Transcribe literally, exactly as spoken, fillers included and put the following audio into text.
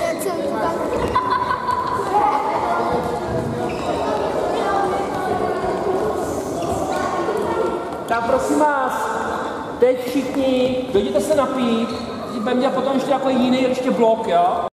Tak prosím vás, teď všichni, dojděte se napít, budeme dělat potom ještě jako jiný ještě blok, jo?